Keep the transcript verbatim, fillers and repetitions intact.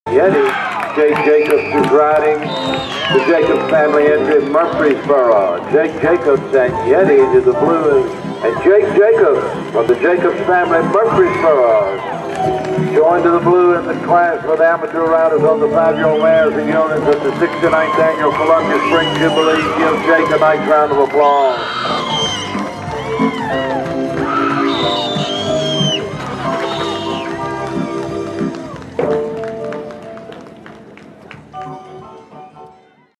Yeti. Jake Jacobs is riding the Jacobs family entry at Murfreesboro. Jake Jacobs and Yeti to the blue, and Jake Jacobs from the Jacobs family at Murfreesboro. Joined to the blue in the class for the amateur riders on the five-year-old mares and units at the sixty-ninth annual Columbia Spring Jubilee. Give Jake a nice round of applause.